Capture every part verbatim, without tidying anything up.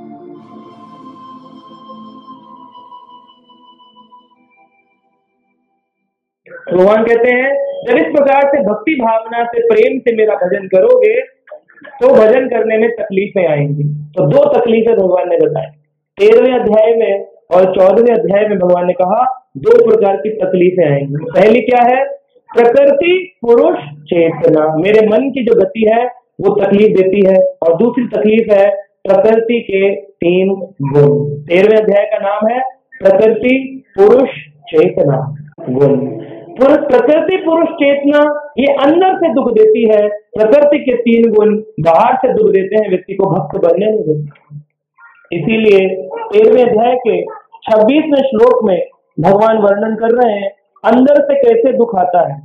भगवान कहते हैं जब इस प्रकार से भक्ति भावना से प्रेम से मेरा भजन करोगे तो भजन करने में तकलीफें आएंगी। तो दो तकलीफें भगवान ने बताई तेरहवें अध्याय में और चौदहवें अध्याय में। भगवान ने कहा दो प्रकार की तकलीफें आएंगी। पहली क्या है? प्रकृति पुरुष चेतना, मेरे मन की जो गति है वो तकलीफ देती है। और दूसरी तकलीफ है प्रकृति के तीन गुण। तेरहवें अध्याय का नाम है प्रकृति पुरुष चेतना गुण। पुरुष प्रकृति पुरुष चेतना ये अंदर से दुख देती है, प्रकृति के तीन गुण बाहर से दुख देते हैं, व्यक्ति को भक्त बनने नहीं देते। इसीलिए तेरहवें अध्याय के छब्बीसवें श्लोक में भगवान वर्णन कर रहे हैं अंदर से कैसे दुख आता है।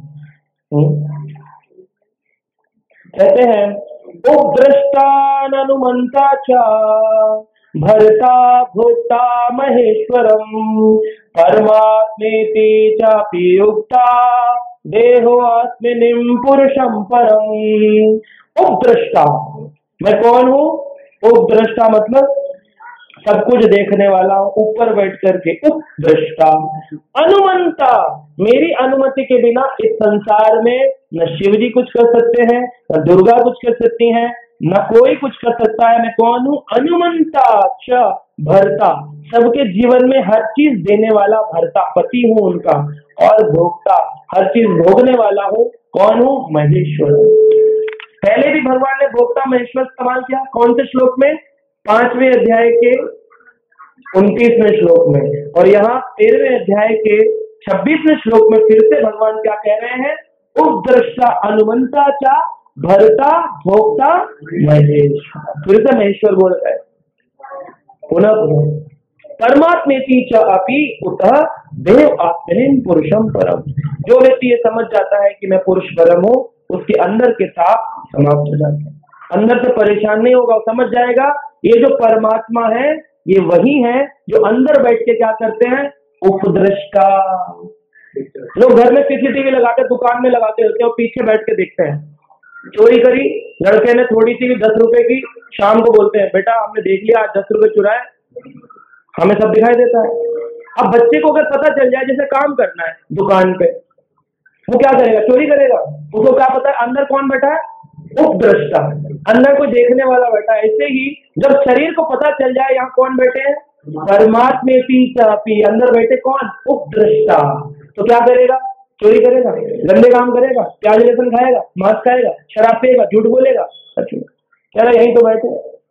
कहते हैं उपद्रष्टानुमंता च भर्ता भोक्ता महेश्वरम परमात्मेति चापि युक्ता देहो आत्मनिम पुरुषम परम। उपद्रष्टा, मैं कौन हूँ? उपद्रष्टा मतलब सब कुछ देखने वाला, ऊपर बैठ करके उपद्रष्टा। अनुमंता, मेरी अनुमति के बिना इस संसार में न शिव जी कुछ कर सकते हैं, न दुर्गा कुछ कर सकती हैं, न कोई कुछ कर सकता है। मैं कौन हूँ? अनुमंता च भरता, सबके जीवन में हर चीज देने वाला भरता, पति हूँ उनका। और भोक्ता, हर चीज भोगने वाला हूँ। कौन हूँ? महेश्वर। पहले भी भगवान ने भोक्ता महेश्वर इस्तेमाल किया। कौन से श्लोक में? पांचवें अध्याय के उनतीसवें श्लोक में। और यहाँ तेरहवें अध्याय के छब्बीसवें श्लोक में फिर से भगवान क्या कह रहे हैं? उपद्रष्टा अनुमंता चा भरता भोक्ता महेश्वर। फिर से महेश्वर बोल रहे हैं पुनः पुनः। परमात्मेति च अपि उतः देव आत्मनिम पुरुषम परम। जो व्यक्ति ये समझ जाता है कि मैं पुरुष परम हूँ, उसके अंदर के ताप समाप्त हो जाते हैं, अंदर से परेशान नहीं होगा। समझ जाएगा ये जो परमात्मा है ये वही है जो अंदर बैठ के क्या करते हैं? उपद्रष्टा। लोग घर में सीसीटीवी लगाते, दुकान में लगाते होते हैं और पीछे बैठ के देखते हैं। चोरी करी लड़के ने थोड़ी सी भी दस रुपए की, शाम को बोलते हैं बेटा हमने देख लिया आज दस रुपए चुराए, हमें सब दिखाई देता है। अब बच्चे को अगर पता चल जाए जैसे काम करना है दुकान पे, वो क्या करेगा? चोरी करेगा। उसको क्या पता है अंदर कौन बैठा है? उपद्रष्टा, अंदर कोई देखने वाला बैठा है। ऐसे ही जब शरीर को पता चल जाए यहाँ कौन बैठे हैं? परमात्मेति चापि, अंदर बैठे कौन? उपद्रष्टा। तो क्या करेगा? चोरी करेगा, गंदे काम करेगा, प्याज लहसुन खाएगा, मांस खाएगा, शराब पिएगा, झूठ बोलेगा। कह रहा यहीं तो बैठे।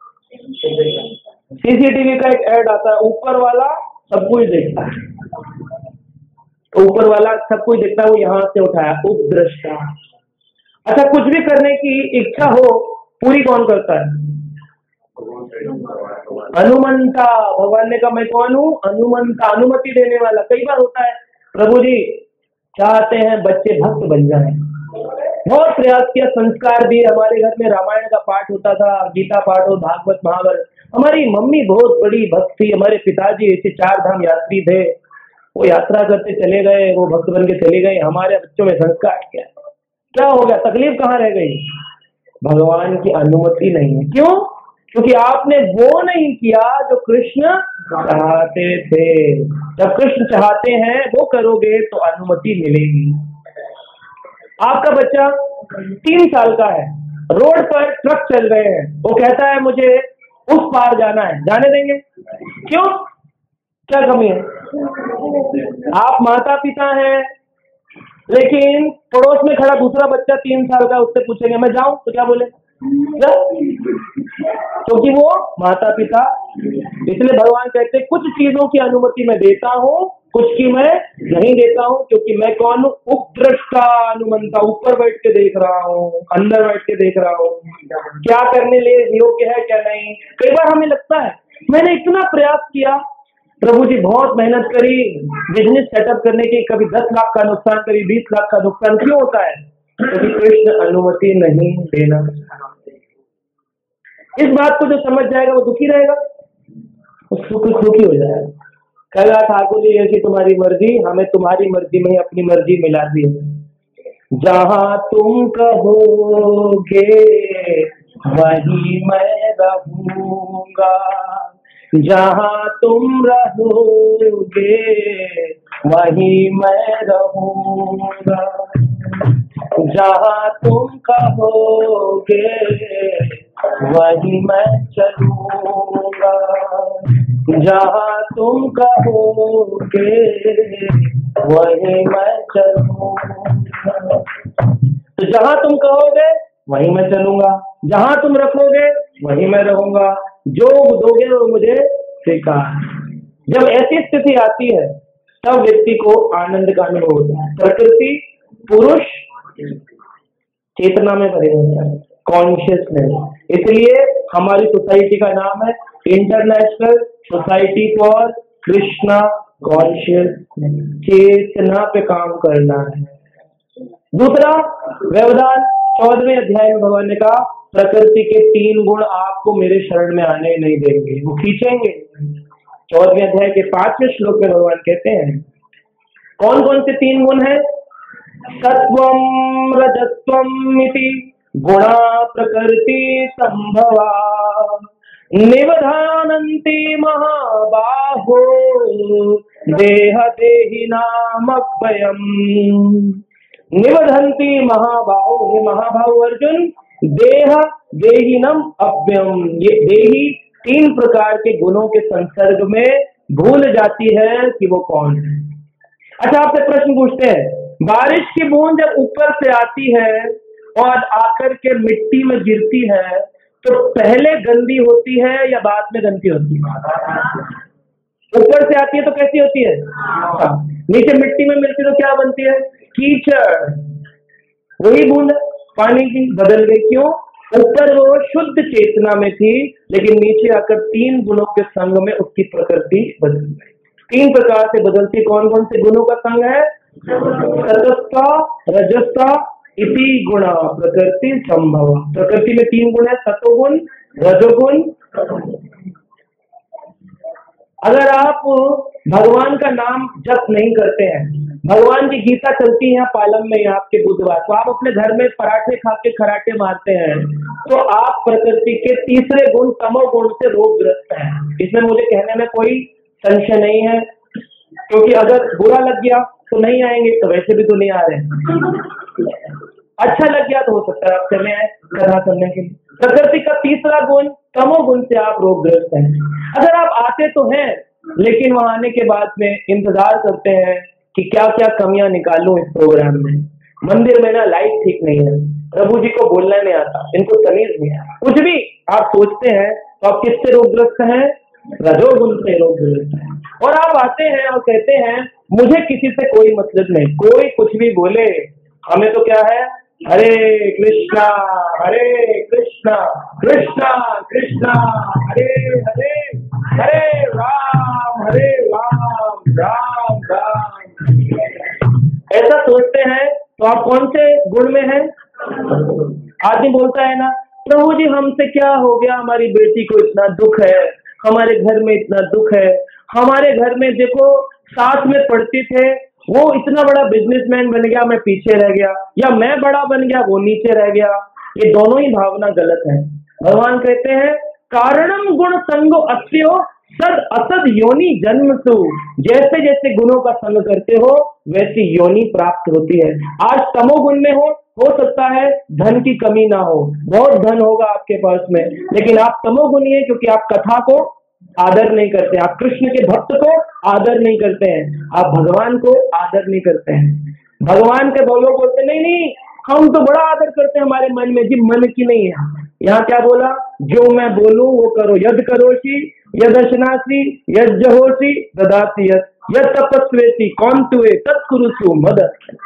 सीसीटीवी का एक ऐड आता है, ऊपर वाला सब कुछ देखता है, ऊपर वाला सब कुछ देखता है, वो यहाँ से उठाया उपद्रष्टा। अच्छा, कुछ भी करने की इच्छा हो पूरी कौन करता है? अनुमंता। भगवान ने कहा मैं कौन हूँ? अनुमंता, अनुमति देने वाला। कई बार होता है प्रभु जी चाहते हैं बच्चे भक्त बन जाएं, बहुत प्रयास किया, संस्कार दिए। हमारे घर में रामायण का पाठ होता था, गीता पाठ हो, भागवत महाभारत। हमारी मम्मी बहुत बड़ी भक्त थी, हमारे पिताजी ऐसे चार धाम यात्री थे, वो यात्रा करते चले गए, वो भक्त बन के चले गए। हमारे बच्चों में संस्कार किया, क्या हो गया? तकलीफ कहाँ रह गई? भगवान की अनुमति नहीं है। क्यों? क्योंकि आपने वो नहीं किया जो कृष्ण चाहते थे। जब कृष्ण चाहते हैं वो करोगे तो अनुमति मिलेगी। आपका बच्चा तीन साल का है, रोड पर ट्रक चल रहे हैं, वो कहता है मुझे उस पार जाना है, जाने देंगे? क्यों? क्या कमी है? आप माता पिता हैं, लेकिन पड़ोस में खड़ा दूसरा बच्चा तीन साल का, उससे पूछेंगे मैं जाऊं तो क्या बोले? क्योंकि वो माता पिता। इसलिए भगवान कहते हैं कुछ चीजों की अनुमति मैं देता हूँ, कुछ की मैं नहीं देता हूँ। क्योंकि मैं कौन हूँ? उपद्रष्टा अनुमंता, ऊपर बैठ के देख रहा हूँ, अंदर बैठ के देख रहा हूँ, क्या करने लिए योग्य है क्या नहीं। कई बार हमें लगता है मैंने इतना प्रयास किया, प्रभु जी बहुत मेहनत करी बिजनेस सेटअप करने की, कभी दस लाख का नुकसान, कभी बीस लाख का नुकसान। क्यों होता है? क्योंकि कृष्ण अनुमति नहीं देना। इस बात को जो समझ जाएगा वो दुखी रहेगा, वो सुख सुखी हो जाएगा। कल ठाकुर जी ऐसी तुम्हारी मर्जी, हमें तुम्हारी मर्जी में ही अपनी मर्जी मिला दी है। जहां तुम कहोगे वहीं मैं रहूंगा, जहाँ तुम रहोगे वहीं मैं रहूंगा, जहाँ तुम कहोगे वहीं मैं चलूंगा, जहाँ तुम कहोगे वहीं मैं चलूंगा। तो जहाँ तुम कहोगे वहीं मैं चलूंगा, जहाँ तुम रखोगे वहीं मैं रहूंगा, जो दोगे वो मुझे स्वीकार। जब ऐसी स्थिति आती है तब व्यक्ति को आनंद का अनुभव होता है। प्रकृति पुरुष चेतना में परिवर्तन है, कॉन्शियसनेस। इसलिए हमारी सोसाइटी का नाम है international society for Krishna consciousness. चेतना पे काम करना है। दूसरा व्यवधान चौदहवें अध्याय में भगवान ने कहा प्रकृति के तीन गुण आपको मेरे शरण में आने नहीं देंगे, वो खींचेंगे। चौदहवें अध्याय के पांचवें श्लोक में भगवान कहते हैं कौन कौन से तीन गुण हैं? सत्वम रजस्वम इति गुणा प्रकृति संभवा निबधानन्ति महाबाहो देह देहिनाम अभयम्। निबधन्ति महाबाहो, हे महाबाहो अर्जुन, देह देहिनम अभ्यम। ये देही तीन प्रकार के गुणों के संसर्ग में भूल जाती है कि वो कौन है। अच्छा, आपसे प्रश्न पूछते हैं, बारिश की बूंद जब ऊपर से आती है और आकर के मिट्टी में गिरती है तो पहले गंदी होती है या बाद में गंदी होती है? ऊपर से आती है तो कैसी होती है? नीचे मिट्टी में मिलती तो क्या बनती है? कीचड़। वही बूंद पानी की बदल गई, क्यों? ऊपर वो शुद्ध चेतना में थी लेकिन नीचे आकर तीन गुणों के संग में उसकी प्रकृति बदल गई। तीन प्रकार से बदलती कौन कौन से गुणों का संग है? सतस्ता रजस्ता इति गुणा प्रकृति संभव। प्रकृति में तीन गुण है, सतोगुण, रजोगुण। अगर आप भगवान का नाम जप नहीं करते हैं, भगवान की गीता चलती है पालम में आपके बुधवार, तो आप अपने घर में पराठे खा के खराटे मारते हैं, तो आप प्रकृति के तीसरे गुण तमोगुण से रोगग्रस्त हैं। इसमें मुझे कहने में कोई संशय नहीं है, क्योंकि अगर बुरा लग गया तो नहीं आएंगे, तो वैसे भी तो नहीं आ रहे। अच्छा लग गया तो हो सकता है आप चले आए कथा करने के लिए। प्रकृति का तीसरा गुण तमोगुण से आप रोगग्रस्त हैं। अगर आप आते तो हैं लेकिन वहां आने के बाद में इंतजार करते हैं कि क्या क्या कमियां निकालूं इस प्रोग्राम में। मंदिर में ना लाइट ठीक नहीं है, प्रभु जी को बोलना नहीं आता, इनको तमीज नहीं है, कुछ भी आप सोचते हैं तो आप किससे रोगग्रस्त हैं? रजोगुण से रोगग्रस्त हैं। और आप आते हैं और कहते हैं मुझे किसी से कोई मतलब नहीं, कोई कुछ भी बोले, हमें तो क्या है? हरे कृष्णा हरे कृष्णा कृष्णा कृष्णा हरे हरे हरे राम हरे राम राम राम। ऐसा सोचते हैं तो आप कौन से गुण में हैं? आदमी बोलता है ना, प्रभु जी हमसे क्या हो गया, हमारी बेटी को इतना दुख है, हमारे घर में इतना दुख है, हमारे घर में देखो साथ में पढ़ते थे, वो इतना बड़ा बिजनेसमैन बन गया, मैं पीछे रह गया, या मैं बड़ा बन गया वो नीचे रह गया। ये दोनों ही भावना गलत है। भगवान कहते हैं कारणम गुण संगो अस्यो सद असद योनि जन्म सु। जैसे जैसे गुणों का संग करते हो वैसी योनि प्राप्त होती है। आज तमोगुण में हो हो सकता है धन की कमी ना हो, बहुत धन होगा आपके पास में, लेकिन आप तमोगुणी है क्योंकि आप कथा को आदर नहीं करते, आप कृष्ण के भक्त को आदर नहीं करते हैं, आप भगवान को आदर नहीं करते हैं। भगवान के लोग बोलते नहीं नहीं हम तो बड़ा आदर करते हैं हमारे मन में, जी मन की नहीं है। यहाँ क्या बोला? जो मैं बोलूं वो करो, यद करोषि यदशनासी यज्जहोषि ददाति यत् यद तपस्वेति कौन तुए तत्कुरुषु मद।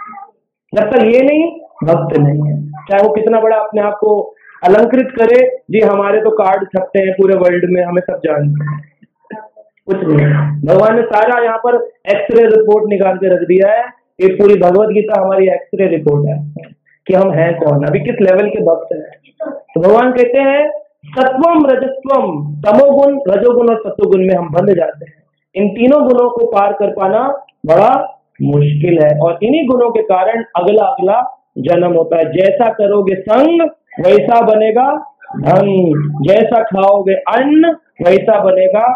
जब तक ये नहीं भक्त नहीं है, चाहे वो कितना बड़ा अपने आप को अलंकृत करे, जी हमारे तो कार्ड छपते हैं पूरे वर्ल्ड में, हमें सब जानते हैं, कुछ नहीं। भगवान ने सारा यहाँ पर एक्सरे रिपोर्ट निकाल के रख दिया है। ये पूरी भगवत गीता हमारी एक्सरे रिपोर्ट है कि हम हैं कौन, अभी किस लेवल के भक्त हैं। तो भगवान कहते हैं सत्वम रजस्वम, तमोगुण रजोगुण और सत्वगुण में हम बंध जाते हैं। इन तीनों गुणों को पार कर पाना बड़ा मुश्किल है और इन्हीं गुणों के कारण अगला अगला जन्म होता है। जैसा करोगे संग वैसा बनेगा धन। जैसा खाओगे अन्न वैसा बनेगा।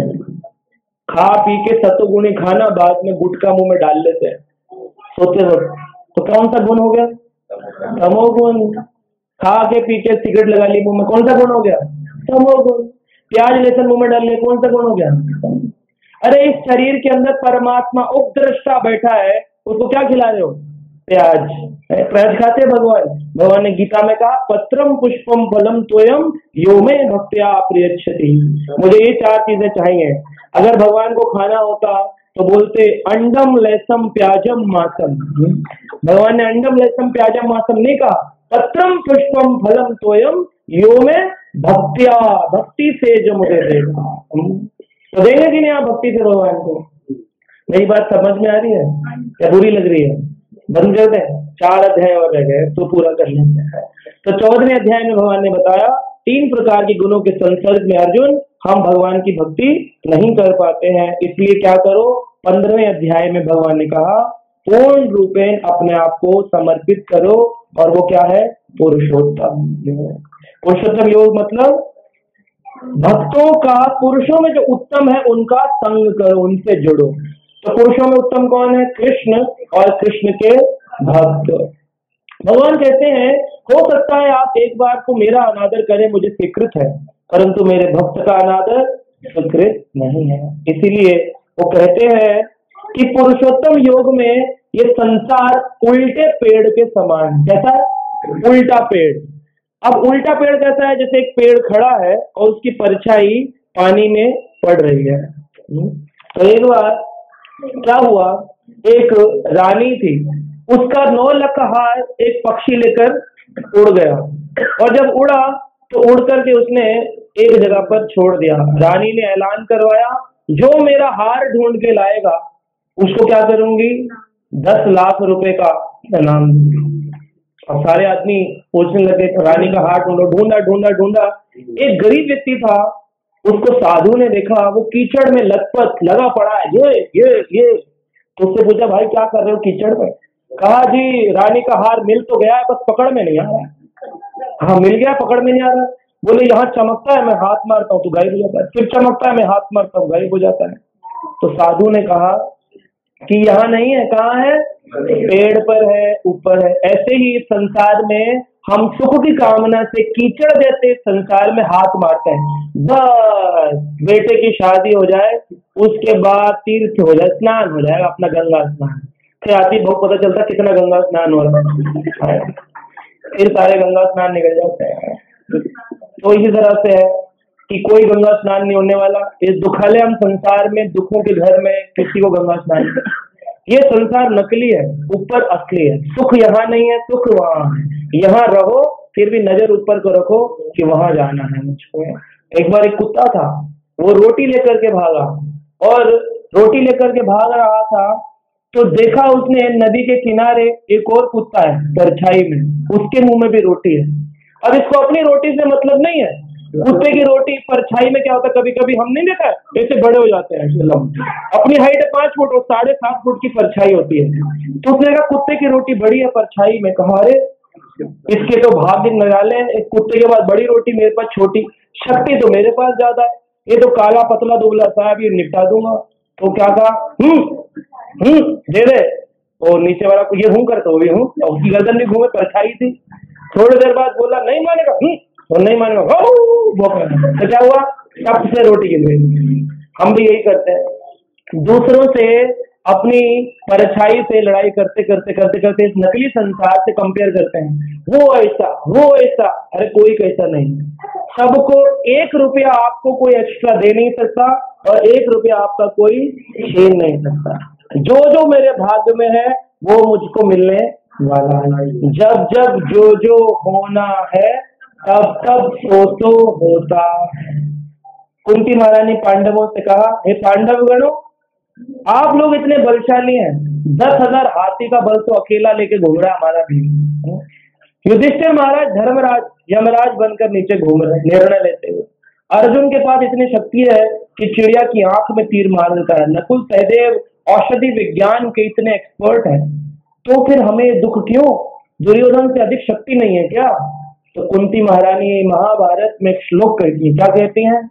खा पी के सतुगुणी खाना, बाद में गुटखा मुंह में डाल लेते हैं सोते वक्त, तो कौन सा गुण हो गया? तमोगुण। खा के पी के सिगरेट लगा ली मुंह में, कौन सा गुण हो गया? तमोगुण। प्याज लहसुन मुंह में डाल लिया, कौन सा गुण हो गया? अरे इस शरीर के अंदर परमात्मा उपद्रष्टा बैठा है, उसको क्या खिला रहे हो? प्याज। प्याज खाते भगवान। भगवान ने गीता में कहा पत्रम पुष्पम फलम तोयम यो में भक्त्या प्रियच्छति। मुझे ये चार चीजें चाहिए। अगर भगवान को खाना होता तो बोलते अंडम लहसम प्याजम मासम। भगवान ने अंडम लहसम प्याजम मासम नहीं कहा, पत्रम पुष्पम फलम तोयम यो में भक्त्या, भक्ति से जो मुझे देगा। तो देंगे कि नहीं आप भक्ति से भगवान को? मेरी बात समझ में आ रही है या बुरी लग रही है? बंद कर दें, चार अध्याय और रह गए तो पूरा कर लेते हैं। तो चौदहवें अध्याय में भगवान ने बताया तीन प्रकार के गुणों के संसर्ग में अर्जुन हम भगवान की भक्ति नहीं कर पाते हैं, इसलिए क्या करो? पंद्रहवें अध्याय में भगवान ने कहा पूर्ण रूपेण अपने आप को समर्पित करो, और वो क्या है? पुरुषोत्तम। पुरुषोत्तम योग मतलब भक्तों का, पुरुषों में जो उत्तम है उनका संग करो, उनसे जुड़ो। तो पुरुषों में उत्तम कौन है? कृष्ण और कृष्ण के भक्त। भगवान कहते हैं हो सकता है आप एक बार को मेरा अनादर करें, मुझे स्वीकृत है, परंतु मेरे भक्त का अनादर स्वीकृत नहीं है। इसीलिए वो कहते हैं कि पुरुषोत्तम योग में ये संसार उल्टे पेड़ के समान। कैसा है? उल्टा पेड़। अब उल्टा पेड़ कैसा है? जैसे एक पेड़ खड़ा है और उसकी परछाई पानी में पड़ रही है। तो एक बार क्या हुआ, एक रानी थी, उसका नौ लख हार एक पक्षी लेकर उड़ गया, और जब उड़ा तो उड़ करके उसने एक जगह पर छोड़ दिया। रानी ने ऐलान करवाया जो मेरा हार ढूंढ के लाएगा उसको क्या करूंगी? दस लाख रुपए का इनाम दूंगी। अब सारे आदमी पूछने लगे रानी का हार ढूंढो। ढूंढा ढूंढा ढूंढा, एक गरीब व्यक्ति था, उसको साधु ने देखा, वो कीचड़ में लथपथ लगा पड़ा है, ये ये ये तो उससे पूछा भाई क्या कर रहे हो कीचड़ में? कहा जी रानी का हार मिल तो गया है, बस पकड़ में नहीं आ रहा है। हाँ मिल गया, पकड़ में नहीं आ रहा। बोले यहाँ चमकता है, मैं हाथ मारता हूँ तो गायब हो जाता है, फिर चमकता है, मैं हाथ मारता हूँ गायब हो जाता है। तो साधु ने कहा कि यहाँ नहीं है, कहाँ है? पेड़ पर है, ऊपर है। ऐसे ही संसार में हम सुख की कामना से कीचड़ जैसे संसार में हाथ मारते हैं। बस बेटे की शादी हो जाए, उसके बाद तीर्थ हो जाए, स्नान हो जाएगा अपना, गंगा स्नान। फिर आती बहुत पता चलता कितना गंगा स्नान हो रहा है, फिर सारे गंगा स्नान निकल जाते हैं। तो इसी तरह से है कि कोई गंगा स्नान नहीं होने वाला। इस दुखालय हम संसार में, दुखों के घर में किसी को गंगा स्नान नहीं। ये संसार नकली है, ऊपर असली है। सुख यहाँ नहीं है, सुख वहाँ है। यहाँ रहो फिर भी नजर ऊपर को रखो कि वहां जाना है मुझको। एक बार एक कुत्ता था, वो रोटी लेकर के भागा, और रोटी लेकर के भाग रहा था तो देखा उसने नदी के किनारे एक और कुत्ता है परछाई में, उसके मुंह में भी रोटी है। अब इसको अपनी रोटी से मतलब नहीं है, कुत्ते की रोटी परछाई में क्या होता है, कभी कभी हम नहीं देखा है ऐसे बड़े हो जाते हैं, अपनी हाइट है पांच फुट और साढ़े सात फुट की परछाई होती है। तो उसने कहा कुत्ते की रोटी बड़ी है परछाई में। कहा अरे इसके तो भाग्य निराले हैं, एक कुत्ते के पास बड़ी रोटी, मेरे पास छोटी, शक्ति तो मेरे पास ज्यादा है, ये तो काला पतला दुबला सा है, ये निपटा दूंगा। तो क्या कहा, हम्म हम्म दे दे। और नीचे वाला को ये हूं करता भी हूँ, और उसकी गर्दन भी घूमे, परछाई थी। थोड़ी देर बाद बोला नहीं मानेगा, हम्म और नहीं मानेगा, वो तो क्या हुआ, सबसे रोटी गिर गई। हम भी यही करते हैं, दूसरों से अपनी परछाई से लड़ाई करते करते करते करते इस नकली संसार से कंपेयर करते हैं, वो ऐसा वो ऐसा। अरे कोई कैसा नहीं, सबको एक रुपया आपको कोई एक्स्ट्रा दे नहीं सकता, और एक रुपया आपका कोई छीन नहीं सकता। जो जो मेरे भाग्य में है वो मुझको मिलने वाला है। जब जब जो जो होना है तब तब सो तो होता है। कुंती महारानी पांडवों से कहा, हे पांडव गणों, आप लोग इतने बलशाली हैं, दस हजार हाथी का बल तो अकेला लेके घूम रहा है हमारा भीम। युधिष्ठिर महाराज धर्मराज यमराज बनकर नीचे घूम रहे निर्णय लेते हुए। अर्जुन के पास इतनी शक्ति है कि चिड़िया की आंख में तीर मार देता है। नकुल सहदेव औषधि विज्ञान के इतने एक्सपर्ट हैं, तो फिर हमें दुख क्यों? दुर्योधन से अधिक शक्ति नहीं है क्या? तो कुंती महारानी महाभारत में एक श्लोक कहती है, क्या कहती हैं?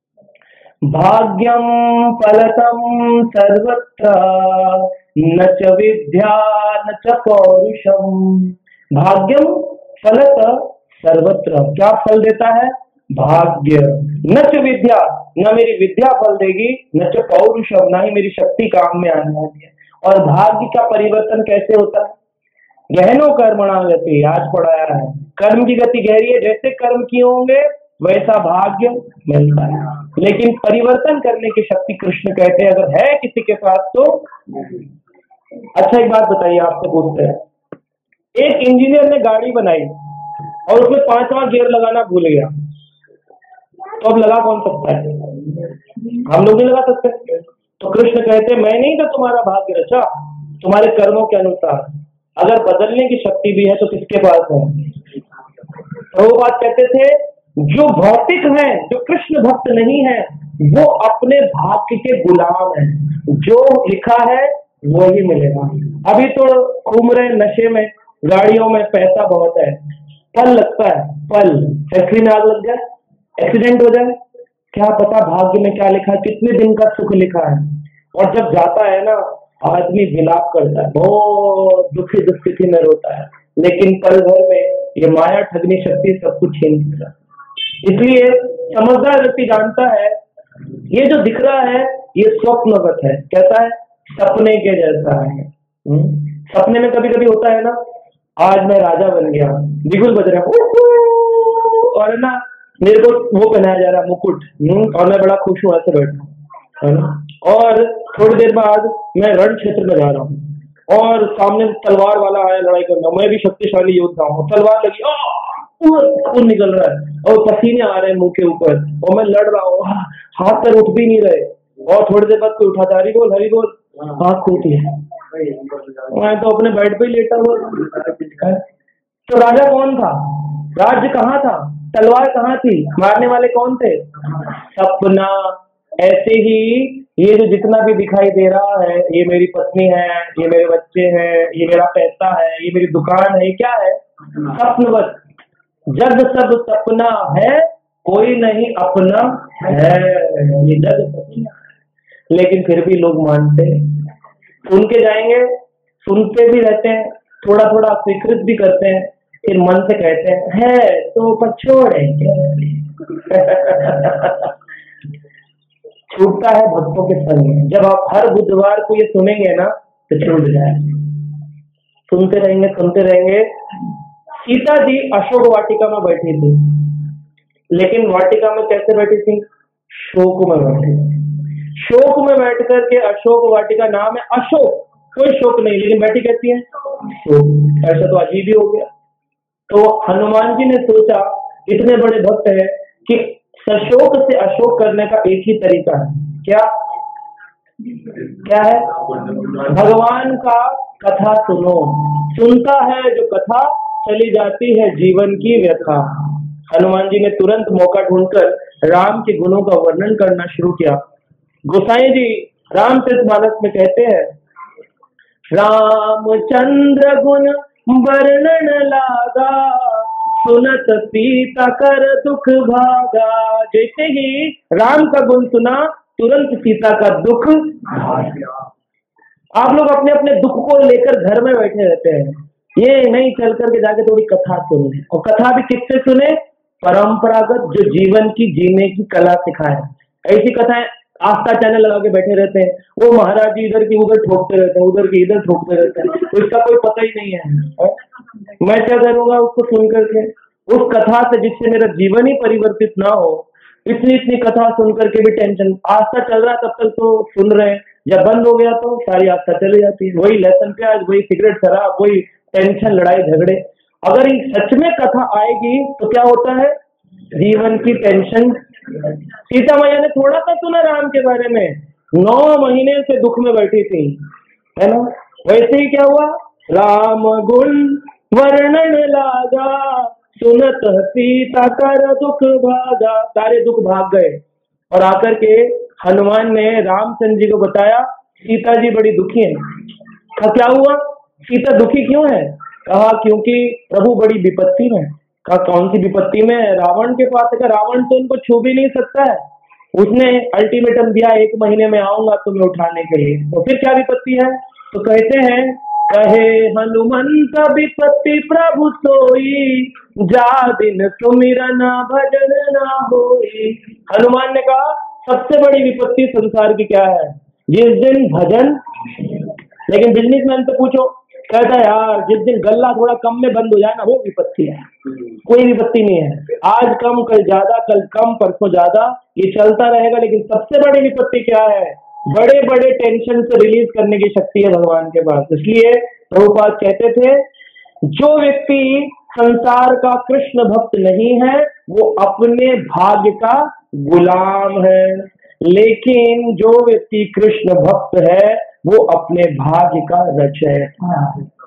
भाग्यम फलतम सर्वत्र न च विद्या न च पौरुषम। भाग्यम फलत सर्वत्र, क्या फल देता है? भाग्य। न च विद्या, न मेरी विद्या फल देगी, न च पौरुषम, न ही मेरी शक्ति काम में आने वाली है। और भाग्य का परिवर्तन कैसे होता है? गहनो कर्मणा गति, आज पढ़ाया है, कर्म की गति गहरी है, जैसे कर्म किए होंगे वैसा भाग्य मिलता है, लेकिन परिवर्तन करने की शक्ति कृष्ण कहते हैं अगर है किसी के पास तो। अच्छा एक बात बताइए, आपसे पूछते हैं, एक इंजीनियर ने गाड़ी बनाई और उसमें पांचवा गियर लगाना भूल गया, तो अब लगा कौन सकता है? हम लोग नहीं लगा सकते। तो कृष्ण कहते हैं मैं नहीं तो तुम्हारा भाग्य रचा, तुम्हारे कर्मों के अनुसार। अगर बदलने की शक्ति भी है तो किसके पास है? तो वो बात कहते थे, जो भौतिक है, जो कृष्ण भक्त नहीं है, वो अपने भाग्य के गुलाम है, जो लिखा है वही मिलेगा। अभी तो घूम रहे नशे में, गाड़ियों में पैसा बहुत है, पल लगता है, पल, फैक्ट्री में आग लग जाए, एक्सीडेंट हो जाए, क्या पता भाग्य में क्या लिखा है, कितने दिन का सुख लिखा है। और जब जाता है ना, आदमी विलाप करता है, बहुत दुखी दुस्थिति में रोता है, लेकिन पल भर में ये माया ठगनी शक्ति सब कुछ छीन लेता है। इसलिए समझदार व्यक्ति जानता है ये जो दिख रहा है ये स्वप्नवत है। कैसा है? सपने के जैसा है। सपने में कभी कभी होता है ना, आज मैं राजा बन गया, बिगुल बज रहा है और ना मेरे को वो पहनाया जा रहा है मुकुट, और मैं बड़ा खुश हूँ ऐसे बैठा है ना, और थोड़ी देर बाद मैं रण क्षेत्र में जा रहा हूँ और सामने तलवार वाला आया लड़ाई करना, मैं भी शक्तिशाली योद्धा हूँ, तलवार लगी, खून निकल रहा है और पसीने आ रहे हैं मुंह के ऊपर और मैं लड़ रहा हूँ, हाथ पैर उठ भी नहीं रहे, और थोड़ी देर बाद कोई उठाता, हरी बोल हरी बोल, हाथ खूती है, मैं तो अपने बेड पे ही लेटा हुआ। तो राजा कौन था? राज्य कहाँ था? तलवार कहाँ थी? मारने वाले कौन थे? सपना। ऐसे ही ये जो जितना भी दिखाई दे रहा है, ये मेरी पत्नी है, ये मेरे बच्चे हैं, ये मेरा पैसा है, ये मेरी दुकान है, ये क्या है? सपनवत। जग सब सपना है, कोई नहीं अपना है, ये जग सपना है। लेकिन फिर भी लोग मानते हैं, सुन के जाएंगे, सुनते भी रहते हैं, थोड़ा थोड़ा स्वीकृत भी करते हैं, फिर मन से कहते हैं है तो पर छोड़ेंगे। छूटता है भक्तों के संग में। जब आप हर बुधवार को ये सुनेंगे ना तो छूट जाए, सुनते रहेंगे सुनते रहेंगे। सीता जी अशोक वाटिका में बैठी थी, लेकिन वाटिका में कैसे बैठी थी? शोक में बैठी। शोक में बैठ करके, अशोक वाटिका नाम है, अशोक कोई शोक नहीं, लेकिन बैठी कहती है शोक, ऐसा तो अजीब ही हो गया। तो हनुमान जी ने सोचा, इतने बड़े भक्त है कि सशोक से अशोक करने का एक ही तरीका है, क्या क्या है? भगवान का कथा सुनो। सुनता है जो कथा, चली जाती है जीवन की व्यथा। हनुमान जी ने तुरंत मौका ढूंढकर राम के गुणों का वर्णन करना शुरू किया। गोसाई जी रामचरितमानस में कहते हैं, रामचंद्र गुण वर्णन लागा, सुनत सीता कर दुख भागा। जैसे ही राम का गुण सुना, तुरंत सीता का दुख भाग गया। आप लोग अपने अपने दुख को लेकर घर में बैठे रहते हैं, ये नहीं चल करके जाके थोड़ी कथा सुने, और कथा भी किससे सुने? परंपरागत, जो जीवन की जीने की कला सिखाए। ऐसी कथाएं आस्था चैनल लगा के बैठे रहते हैं, वो महाराज जी इधर की उधर ठोकते रहते हैं, उधर की इधर ठोकते रहते हैं, तो इसका कोई पता ही नहीं है। मैं क्या करूंगा उसको सुन करके? उस कथा से जिससे मेरा जीवन ही परिवर्तित ना हो, इतनी इतनी कथा सुन करके भी टेंशन। आस्था चल रहा तब तक तो सुन रहे हैं, जब बंद हो गया तो सारी आस्था चली जाती है। वही लहसुन प्याज, वही सिगरेट शराब, वही टेंशन लड़ाई झगड़े। अगर सच में कथा आएगी तो क्या होता है? जीवन की टेंशन। सीता मैया ने थोड़ा सा सुना राम के बारे में, नौ महीने से दुख में बैठी थी, है ना? वैसे ही क्या हुआ? राम गुण वर्णन लागा, सुनत सीता कर दुख भागा। सारे दुख भाग गए और आकर के हनुमान ने रामचंद्र जी को बताया, सीता जी बड़ी दुखी है। क्या हुआ? सीता दुखी क्यों है? कहा क्योंकि प्रभु बड़ी विपत्ति में। का कौन सी विपत्ति में रावण के पास है? रावण तो उनको छू भी नहीं सकता है, उसने अल्टीमेटम दिया एक महीने में आऊंगा तुम्हें उठाने के लिए, तो फिर क्या विपत्ति है? तो कहते हैं कहे हनुमंत विपत्ति प्रभु सोई, जा दिन सुमिरन भजन ना होई। हनुमान ने कहा सबसे बड़ी विपत्ति संसार की क्या है? जिस दिन भजन, लेकिन बिजनेसमैन से पूछो, कहता है यार जिस दिन गल्ला थोड़ा कम में बंद हो जाए ना वो विपत्ति है, कोई विपत्ति नहीं है। आज कम कल ज्यादा, कल कम परसों ज्यादा, ये चलता रहेगा। लेकिन सबसे बड़ी विपत्ति क्या है? बड़े बड़े टेंशन से रिलीज करने की शक्ति है भगवान के पास। इसलिए प्रभुपाद कहते थे जो व्यक्ति संसार का कृष्ण भक्त नहीं है वो अपने भाग्य का गुलाम है, लेकिन जो व्यक्ति कृष्ण भक्त है वो अपने भाग्य का रचयिता,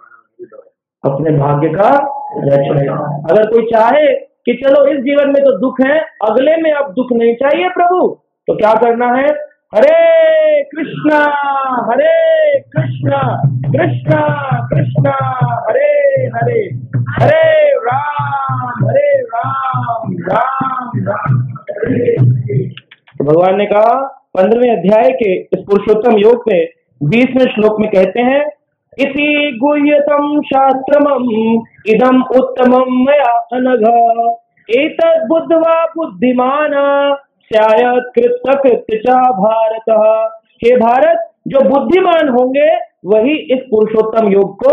अपने भाग्य का रचयिता। अगर कोई चाहे कि चलो इस जीवन में तो दुख है, अगले में अब दुख नहीं चाहिए प्रभु, तो क्या करना है? हरे कृष्णा हरे कृष्णा कृष्णा कृष्णा हरे हरे, हरे राम हरे राम राम राम हरे हरे। तो भगवान ने कहा पंद्रहवें अध्याय के इस पुरुषोत्तम योग में बीसवें श्लोक में कहते हैं इति गुह्यतम शास्त्रमं इदम उत्तमं मया अनघ, एतद् बुद्ध्वा बुद्धिमान स्यात् कृत कृत्य भारत। हे भारत, जो बुद्धिमान होंगे वही इस पुरुषोत्तम योग को,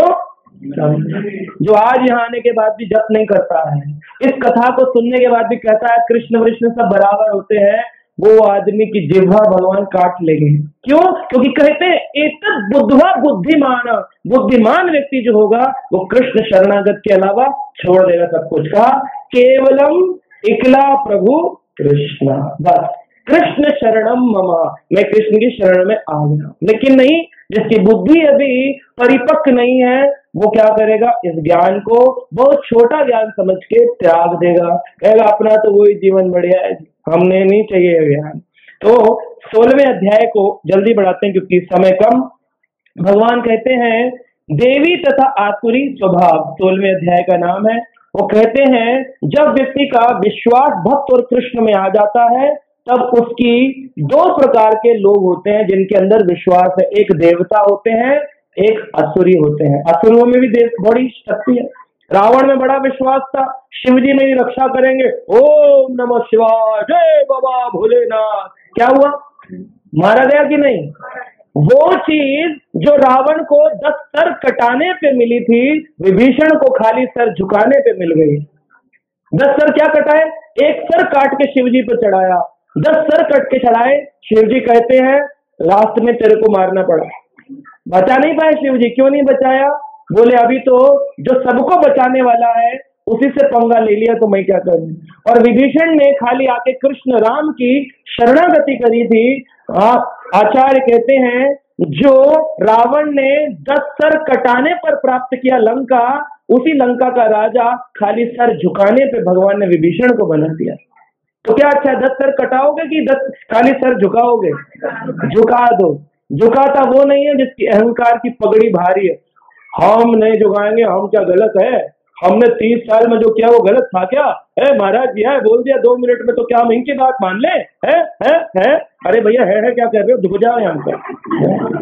जो आज यहाँ आने के बाद भी जप नहीं करता है, इस कथा को सुनने के बाद भी कहता है कृष्ण वृष्ण सब बराबर होते हैं, वो आदमी की जिह्वा भगवान काट लेंगे। क्यों? क्योंकि कहते हैं एतद् बुद्ध्वा बुद्धिमान, बुद्धिमान व्यक्ति जो होगा वो कृष्ण शरणागत के अलावा छोड़ देगा सब कुछ। कहा केवलम इकला प्रभु कृष्ण, बस कृष्ण शरणम ममा, मैं कृष्ण की शरण में आ गया। लेकिन नहीं, जिसकी बुद्धि अभी परिपक्व नहीं है वो क्या करेगा? इस ज्ञान को बहुत छोटा ज्ञान समझ के त्याग देगा, कहेगा अपना तो वही जीवन बढ़िया है, हमने नहीं चाहिए ज्ञान। तो सोलहवें अध्याय को जल्दी बढ़ाते हैं क्योंकि समय कम। भगवान कहते हैं देवी तथा आसुरी स्वभाव, सोलहवें अध्याय का नाम है। वो कहते हैं जब व्यक्ति का विश्वास भक्त और कृष्ण में आ जाता है तब उसकी दो प्रकार के लोग होते हैं जिनके अंदर विश्वास है, एक देवता होते हैं, एक असुरी होते हैं। असुरों में भी देव बड़ी शक्ति है। रावण में बड़ा विश्वास था, शिव जी मेरी रक्षा करेंगे, ओम नमः शिवाय, जय बाबा भोलेनाथ। क्या हुआ? मारा गया कि नहीं? वो चीज जो रावण को दस सर कटाने पे मिली थी, विभीषण को खाली सर झुकाने पे मिल गई। दस सर क्या कटाए? एक सर काट के शिव जी पे चढ़ाया, दस सर कट के चढ़ाए। शिव जी कहते हैं लास्ट में तेरे को मारना पड़ा, बचा नहीं पाए शिव जी। क्यों नहीं बचाया? बोले अभी तो जो सबको बचाने वाला है उसी से पंगा ले लिया तो मैं क्या करूं। और विभीषण ने खाली आके कृष्ण राम की शरणागति करी थी। आचार्य कहते हैं जो रावण ने दस सर कटाने पर प्राप्त किया लंका, उसी लंका का राजा खाली सर झुकाने पे भगवान ने विभीषण को बना दिया। तो क्या अच्छा दस सर कटाओगे कि दस खाली सर झुकाओगे? झुका दो। झुकाता वो नहीं है जिसकी अहंकार की पगड़ी भारी है, हम नहीं झुकाएंगे, हम क्या गलत है, हमने तीस साल में जो किया वो गलत था क्या? है महाराज जी है बोल दिया दो मिनट में तो क्या हम इनकी बात मान ले? है है है अरे भैया है है क्या कर रहे हो? झुक जाओ यहाँ पर।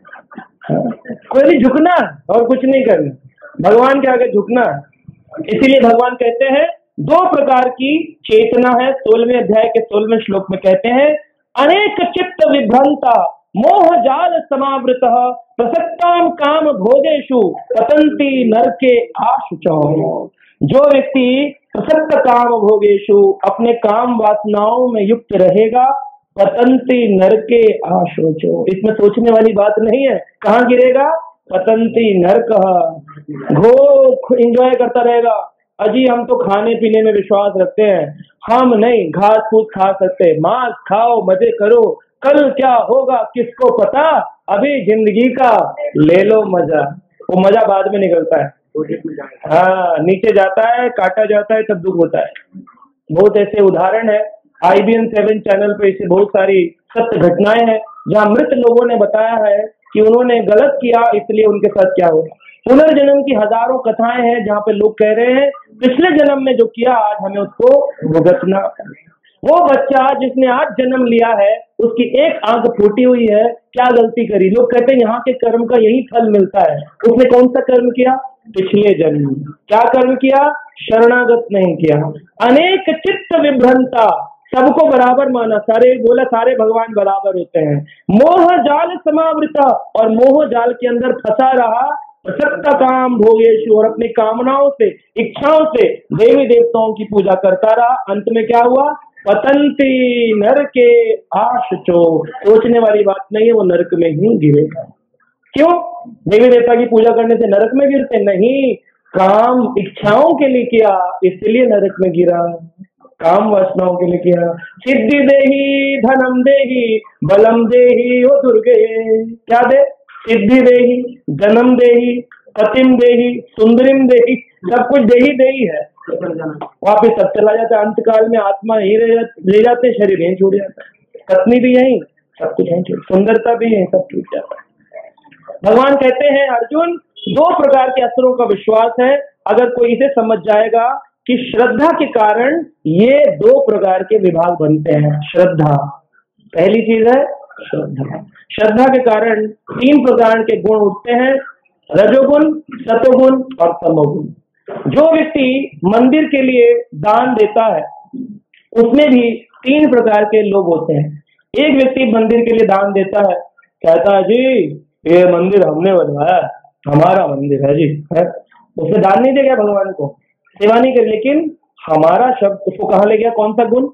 कोई नहीं, झुकना और कुछ नहीं करना, भगवान के आगे झुकना। इसीलिए भगवान कहते हैं दो प्रकार की चेतना है। सोलहवें अध्याय के सोलहवें श्लोक में कहते हैं अनेक चित्त विभ्रंता मोह जाल समावृत प्रसक्ताम काम भोगेशु पतंती नरके आशुचौ। जो व्यक्ति प्रसक्त काम भोगेशु अपने काम वासनाओं में युक्त रहेगा, पतंती नरके आशुचौ, इसमें सोचने वाली बात नहीं है, कहाँ गिरेगा? पतंती नरक, घो एंजॉय करता रहेगा। अजी हम तो खाने पीने में विश्वास रखते हैं, हम नहीं घास फूस खा सकते, मांस खाओ मजे करो, कल क्या होगा किसको पता, अभी जिंदगी का ले लो मजा। वो मजा बाद में निकलता है, हाँ नीचे जाता है, काटा जाता है, तब दुख होता है। बहुत ऐसे उदाहरण है, I B N seven channel पे इसे बहुत सारी सत्य घटनाएं हैं जहाँ मृत लोगों ने बताया है कि उन्होंने गलत किया इसलिए उनके साथ क्या हुआ। पुनर्जन्म की हजारों कथाएं हैं जहाँ पे लोग कह रहे हैं पिछले जन्म में जो किया आज हमें उसको भुगतना। वो बच्चा जिसने आज जन्म लिया है उसकी एक आंख फूटी हुई है, क्या गलती करी? लोग कहते हैं यहाँ के कर्म का यही फल मिलता है। उसने कौन सा कर्म किया? पिछले जन्म। क्या कर्म किया? शरणागत नहीं किया। अनेक चित्त विभ्रंता, सबको बराबर माना, सारे बोला सारे भगवान बराबर होते हैं। मोह जाल समावृता, और मोह जाल के अंदर फंसा रहा। प्रसक्त काम भोगेशु, और अपनी कामनाओं से इच्छाओं से देवी देवताओं की पूजा करता रहा। अंत में क्या हुआ? पतंती नरके आशुचो, सोचने वाली बात नहीं है, वो नरक में ही गिरेगा। क्यों? देवी देवता की पूजा करने से नरक में गिरते नहीं, काम इच्छाओं के लिए किया इसलिए नरक में गिरा, काम वासनाओं के लिए किया। सिद्धि देही धनम देही बलम देही ओ दुर्गे, क्या दे? सिद्धि देही, जन्म देही, पतिम देही, सुंदरिम देही, सब कुछ देही देही है। वापिस सब चला जाता है, अंत काल में आत्मा यही ले जाते, शरीर यही छूट जाता है, पत्नी भी यही, सब कुछ यही, सुंदरता भी यही, सब छूट जाता है। भगवान कहते हैं अर्जुन, दो प्रकार के असुरों का विश्वास है। अगर कोई इसे समझ जाएगा कि श्रद्धा के कारण ये दो प्रकार के विभाग बनते हैं। श्रद्धा पहली चीज है, श्रद्धा श्रद्धा के कारण तीन प्रकार के गुण उठते हैं, रजोगुण, सतोगुण और तमोगुण। जो व्यक्ति मंदिर के लिए दान देता है उसमें भी तीन प्रकार के लोग होते हैं। एक व्यक्ति मंदिर के लिए दान देता है, कहता है जी ये मंदिर हमने बनवाया, हमारा मंदिर है जी, है? उसने दान नहीं दे गया, भगवान को सेवा नहीं करी, लेकिन हमारा शब्द उसको कहाँ ले गया? कौन सा गुण?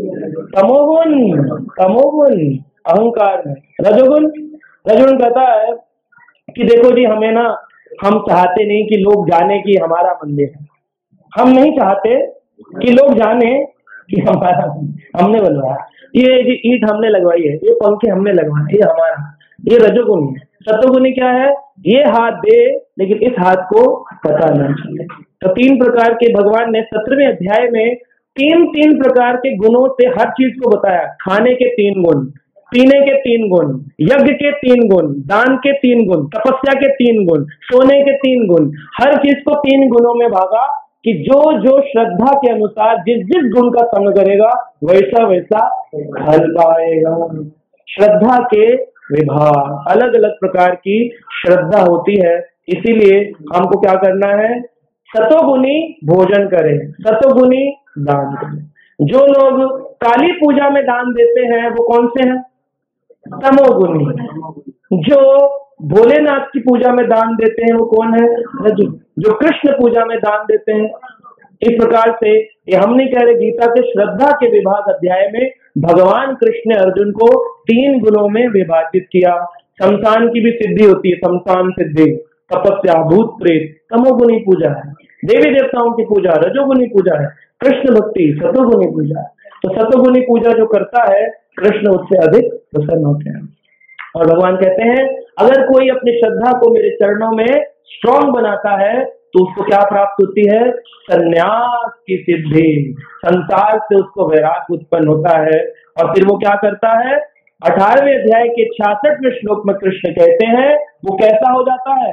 तमोगुण। तमोगुण अहंकार में। रजोगुण, रजोगुण कहता है कि देखो जी हमें ना, हम चाहते नहीं कि लोग जाने कि हमारा मंदिर है, हम नहीं चाहते कि लोग जाने कि हमारा हमने बनवाया, ये जी ईंट हमने लगवाई है, ये पंखे हमने लगवाए, ये हमारा, ये रजोगुण है। सतोगुणी क्या है? ये हाथ दे लेकिन इस हाथ को पता नहीं चले। तो तीन प्रकार के भगवान ने सत्रहवें अध्याय में तीन तीन प्रकार के गुणों से हर चीज को बताया। खाने के तीन गुण, पीने के तीन गुण, यज्ञ के तीन गुण, दान के तीन गुण, तपस्या के तीन गुण, सोने के तीन गुण, हर चीज को तीन गुणों में भागा कि जो जो श्रद्धा के अनुसार जिस जिस गुण का संग करेगा वैसा वैसा फल पाएगा। श्रद्धा के विभाग, अलग अलग प्रकार की श्रद्धा होती है, इसीलिए हमको क्या करना है? सतोगुणी भोजन करें, सतोगुणी दान करें। जो लोग काली पूजा में दान देते हैं वो कौन से हैं? तमोगुणी। जो भोलेनाथ की पूजा में दान देते हैं वो कौन है? रजो। जो कृष्ण पूजा में दान देते हैं। इस प्रकार से ये हम नहीं कह रहे, गीता के श्रद्धा के विभाग अध्याय में भगवान कृष्ण ने अर्जुन को तीन गुणों में विभाजित किया। शमशान की भी सिद्धि होती है, शमशान सिद्धि, तपस्या, भूत प्रेत, तमोगुणी पूजा है। देवी देवताओं की पूजा रजोगुणी पूजा है। कृष्ण भक्ति सतोगुणी पूजा है। तो सतोगुणी पूजा जो करता है कृष्ण उससे अधिक प्रसन्न होते हैं। और भगवान कहते हैं अगर कोई अपनी श्रद्धा को मेरे चरणों में स्ट्रॉन्ग बनाता है तो उसको क्या प्राप्त होती है? संन्यास की सिद्धि। संसार से उसको वैराग्य उत्पन्न होता है। और फिर वो क्या करता है? अठारहवें अध्याय के छियासठवें श्लोक में कृष्ण कहते हैं वो कैसा हो जाता है?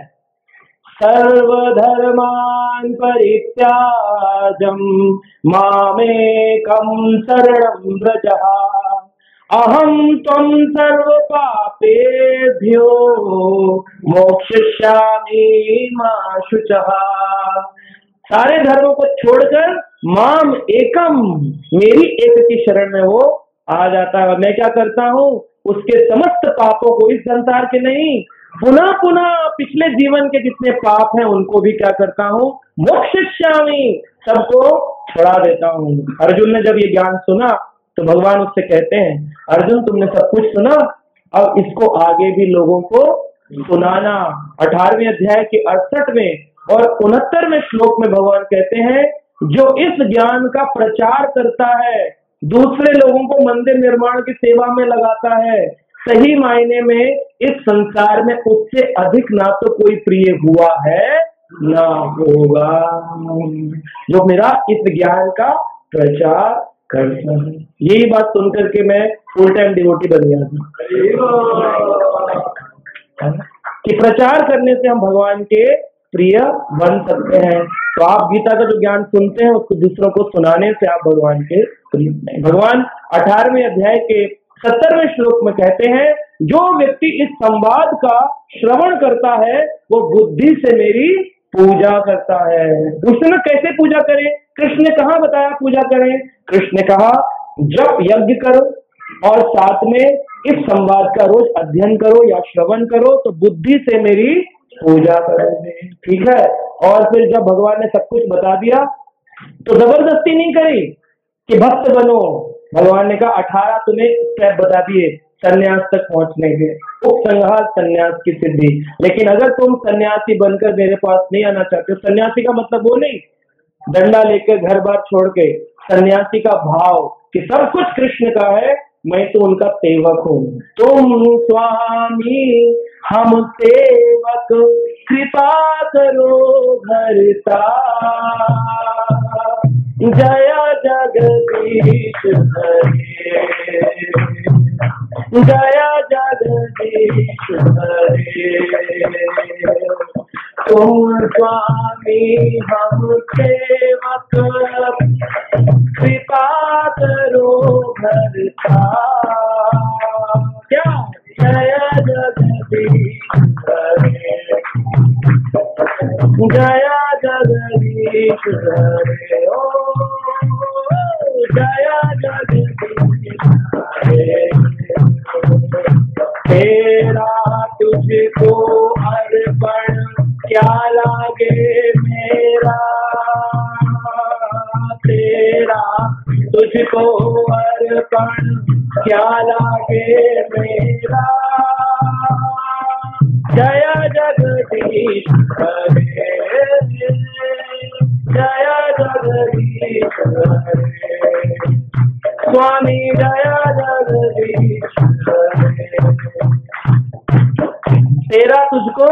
सर्वधर्मान परित्याजं मामेकं शरणं व्रज अहम त्वं सर्व पापेभ्यो मोक्षयिष्यामि मा शुचः। सारे धर्मों को छोड़कर माम एकम, मेरी एक की शरण में वो आ जाता है। मैं क्या करता हूँ? उसके समस्त पापों को, इस संसार के नहीं, पुनः पुनः पिछले जीवन के जितने पाप हैं उनको भी क्या करता हूँ? मोक्षयिष्यामि, सबको छुड़ा देता हूँ। अर्जुन ने जब ये ज्ञान सुना तो भगवान उससे कहते हैं अर्जुन तुमने सब कुछ सुना, अब इसको आगे भी लोगों को सुनाना। अठारहवें अध्याय के अड़सठवें और उनहत्तरवें श्लोक में भगवान कहते हैं जो इस ज्ञान का प्रचार करता है, दूसरे लोगों को मंदिर निर्माण की सेवा में लगाता है, सही मायने में इस संसार में उससे अधिक ना तो कोई प्रिय हुआ है ना होगा, जो मेरा इस ज्ञान का प्रचार करता है। यही बात सुनकर के मैं फुल टाइम डिवोटी बन गया था कि प्रचार करने से हम भगवान के प्रिय बन सकते हैं। तो आप गीता का जो ज्ञान सुनते हैं उसको दूसरों को सुनाने से आप भगवान के करीब नहीं। भगवान अठारहवें अध्याय के सत्तरवें श्लोक में कहते हैं, जो व्यक्ति इस संवाद का श्रवण करता है वो बुद्धि से मेरी पूजा करता है। उसने कैसे पूजा करें? कृष्ण ने कहाँ बताया पूजा करें? कृष्ण ने कहा जब यज्ञ करो और साथ में इस संवाद का रोज अध्ययन करो या श्रवण करो तो बुद्धि से मेरी पूजा करोगे। ठीक है। और फिर जब भगवान ने सब कुछ बता दिया तो जबरदस्ती नहीं करी कि भक्त बनो। भगवान ने कहा अठारह तुम्हें स्टेप बता दिए सन्यास तक पहुंचने के, उपसंहार सन्यास की सिद्धि। लेकिन अगर तुम सन्यासी बनकर मेरे पास नहीं आना चाहते हो, सन्यासी का मतलब वो नहीं डंडा लेकर घर बार छोड़ के, सन्यासी का भाव कि सब कुछ कृष्ण का है, मैं तो उनका सेवक हूँ। तुम स्वामी हम सेवक, कृपा करो भरता, जया जगदीश हरे, जया जगदीश हरे। तुम स्वामी हम सेवक, कृपा करो भरता, क्या जया जगदीश हरे, जया जगदीश हरे। ओ जया जगदीश हरे। तेरा तुझको अर्पण क्या लागे मेरा, तेरा तुझको अर्पण क्या लागे मेरा, जया जगदीश हरे, जया जगदीश हरे। स्वामी जया जगदीश हरे। तेरा तुझको,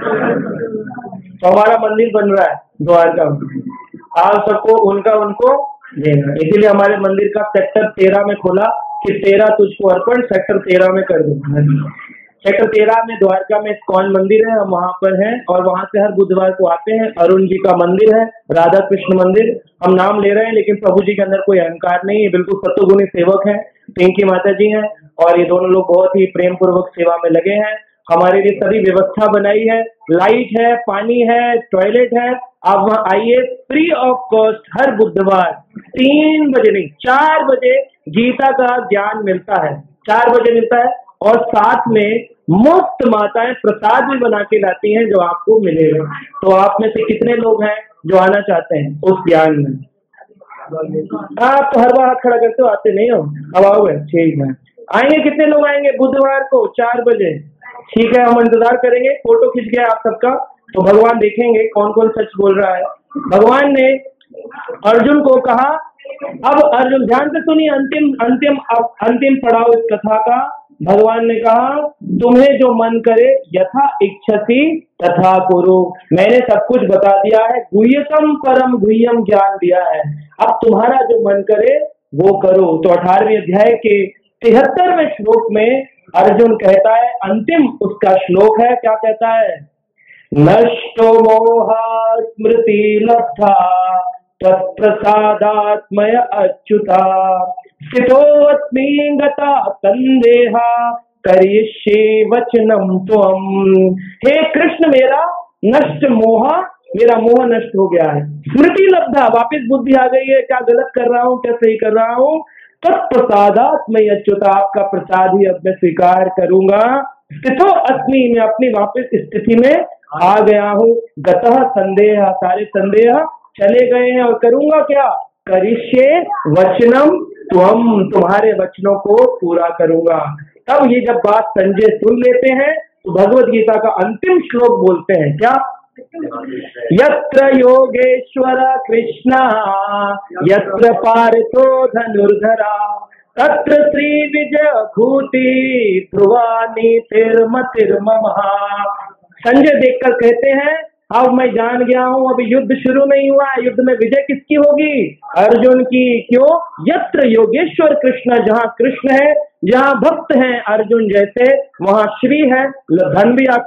तो हमारा मंदिर बन रहा है द्वारका, आप सबको उनका उनको देना। इसीलिए हमारे मंदिर का सेक्टर तेरह में खोला कि तेरा तुझको अर्पण सेक्टर तेरह में कर दूंगा। सेक्टर तेरह में द्वारका में इस्कॉन मंदिर है, हम वहां पर हैं और वहां से हर बुधवार को आते हैं। अरुण जी का मंदिर है, राधा कृष्ण मंदिर। हम नाम ले रहे हैं लेकिन प्रभु जी के अंदर कोई अहंकार नहीं है, बिल्कुल सत्वगुणी सेवक हैं। पिंकी माता जी हैं और ये दोनों लोग बहुत ही प्रेम पूर्वक सेवा में लगे हैं। हमारे लिए सभी व्यवस्था बनाई है, लाइट है, पानी है, टॉयलेट है। आप वहाँ आइए फ्री ऑफ कॉस्ट। हर बुधवार तीन बजे नहीं चार बजे गीता का ज्ञान मिलता है, चार बजे मिलता है। और साथ में मुफ्त माताएं प्रसाद भी बना के लाती हैं जो आपको मिलेगा। तो आप में से कितने लोग हैं जो आना चाहते हैं उस ज्ञान में? आप तो हर बार हाथ खड़ा करते हो, आते नहीं हो, अब आओगे? ठीक है, आएंगे। कितने लोग आएंगे बुधवार को चार बजे? ठीक है, हम इंतजार करेंगे। फोटो खींच गया आप सबका तो भगवान देखेंगे कौन कौन सच बोल रहा है। भगवान ने अर्जुन को कहा, अब अर्जुन ध्यान से सुनिए, अंतिम अंतिम अंतिम पड़ाव इस कथा का। भगवान ने कहा तुम्हें जो मन करे यथा इच्छसी तथा कुरु। मैंने सब कुछ बता दिया है, गुह्यतम परम गुह्यम ज्ञान दिया है। अब तुम्हारा जो मन करे वो करो। तो अठारहवें अध्याय के तिहत्तरवें श्लोक में अर्जुन कहता है, अंतिम उसका श्लोक है, क्या कहता है? नष्टो मोहा स्मृति लब्धा तत्प्रसादात्मय अच्युता, स्थितोऽस्मि गता संदेहा करिष्ये वचनम त्वम। हे कृष्ण, मेरा नष्ट मोह, मेरा मोह नष्ट हो गया है। स्मृति लब्धा, वापिस बुद्धि आ गई है, क्या गलत कर रहा हूँ, क्या सही कर रहा हूँ। तत्प्रसादात्मय अच्युता, आपका प्रसाद ही अब मैं स्वीकार करूंगा। स्थितो अस्मि, मैं अपनी वापिस स्थिति में आ गया हूँ। गतः संदेह, सारे संदेह चले गए हैं। और करूंगा क्या? करिष्ये वचनम त्वम, तुम्हारे वचनों को पूरा करूंगा। तब ये जब बात संजय सुन लेते हैं तो भगवत गीता का अंतिम श्लोक बोलते हैं, क्या? यत्र योगेश्वर कृष्णा यत्र पार्थो धनुर्धरा तत्र श्री विजय भूति ध्रुवानी तिर्मतिर्मम। संजय देखकर कहते हैं, अब मैं जान गया हूँ, अभी युद्ध शुरू नहीं हुआ है, युद्ध में विजय किसकी होगी? अर्जुन की। क्यों? यत्र योगेश्वर कृष्ण, जहाँ कृष्ण है, जहाँ भक्त हैं अर्जुन जैसे, वहाँ श्री है, धन भी आता है।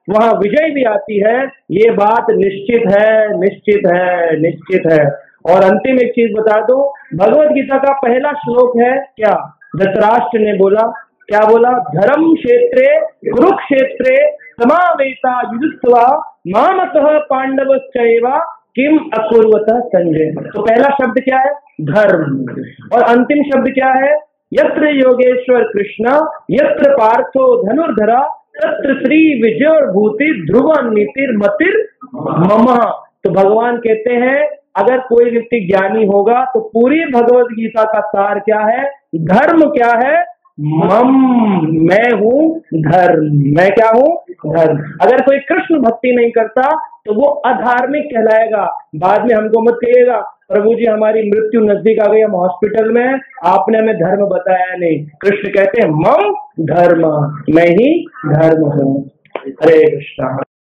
वहां विजय भी आती है। ये बात निश्चित है, निश्चित है, निश्चित है। और अंतिम एक चीज बता दो, भगवत गीता का पहला श्लोक है क्या? धृतराष्ट्र ने बोला, क्या बोला? धर्म क्षेत्रे कुरुक्षेत्रे समावेता युयुत्वा मामकः पांडवश्चैव किम अकुर्वत संजय। तो पहला शब्द क्या है? धर्म। और अंतिम शब्द क्या है? यत्र योगेश्वर कृष्ण यत्र पार्थो धनुर्धरा तत्र श्री विजय भूति ध्रुव नीतिर मतिर मम। तो भगवान कहते हैं अगर कोई व्यक्ति ज्ञानी होगा तो पूरी भगवत गीता का सार क्या है? धर्म क्या है? मम, मैं हूं धर्म। मैं क्या हूं? धर्म। अगर कोई कृष्ण भक्ति नहीं करता तो वो अधार्मिक कहलाएगा। बाद में हमको मत कहिएगा प्रभु जी हमारी मृत्यु नजदीक आ गई, हम हॉस्पिटल में हैं, आपने हमें धर्म बताया नहीं। कृष्ण कहते हैं मम धर्म, मैं ही धर्म हूं। हरे कृष्णा।